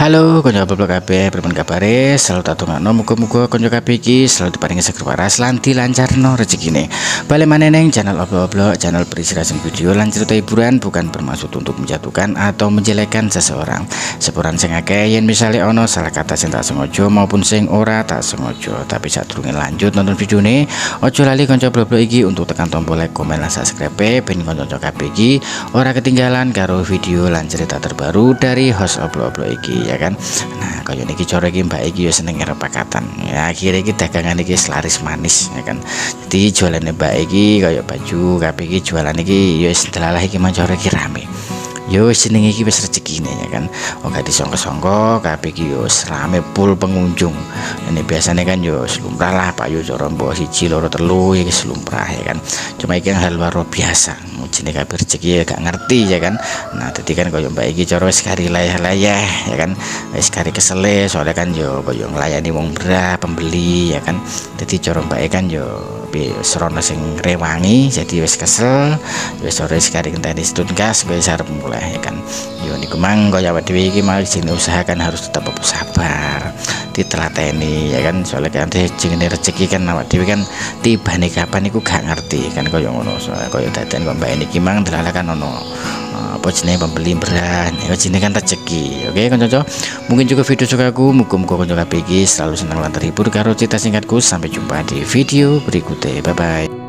Halo konco goblok kabeh, pripun kabare? Selalu tak tungakno muga-muga konco kabeh iki selalu diparingi seger waras lan dilancarno rezekine. Bali maneh ning channel oblok-oblok, channel berisi racun video lan cerita hiburan, bukan bermaksud untuk menjatuhkan atau menjelekkan seseorang. Sepuran sing akeh yen misale ono salah kata sing tak sengaja maupun sing ora tak sengaja. Tapi sadurunge lanjut nonton videone, ojo lali konco oblok iki untuk tekan tombol like, komen lan subscribe ben konco kabeh iki ora ketinggalan karo video lan cerita terbaru dari host oblok-oblok iki. Ya kan, nah kayak niki cara iki mbak iki ya seneng karo pakatan ya, akhirnya iki dagangan iki laris manis ya kan. Jadi jualannya mbak iki kayak baju kabeh iki jualan iki ya wis delalah iki mancara iki rame. Yo seneng iki wis rezekine ya kan. Gak disangka-sangka kabeh iki yo rame full pengunjung. Ini biasanya kan yo lumrah lah Pak yo cara mbok 1 loro 3 iki lumrah ya kan. Cuma iki hal luar biasa. Jenenge kabeh rezeki ya gak ngerti ya kan. Nah dadi kan koyo mbak iki cara wis kari layah-layah ya kan. Wis kari kesele soalnya kan yo koyo nglayani wong berah pembeli ya kan. Dadi cara mbak kan yo serono sing rewangi, jadi wis kesel wis sore sekali ngenteni tuntas wis arep mulai ya kan. Yo niku mang kaya awake dhewe iki mah jenenge usaha kan harus tetap sabar, ditelateni ya kan, soalnya kan jenenge rezeki kan awake dhewe kan tibane kapan iku gak ngerti kan kaya ngono. Soalnya kaya dadan kok mbak niki mang delala kan ono apa jenenge pembeli beran ya jenenge kan rezeki. Oke kanca-kanca, mungkin juga video sukaku, muga-muga kanca kabeh iki selalu senang lan terhibur karo cerita singkatku. Sampai jumpa di video berikutnya, bye bye.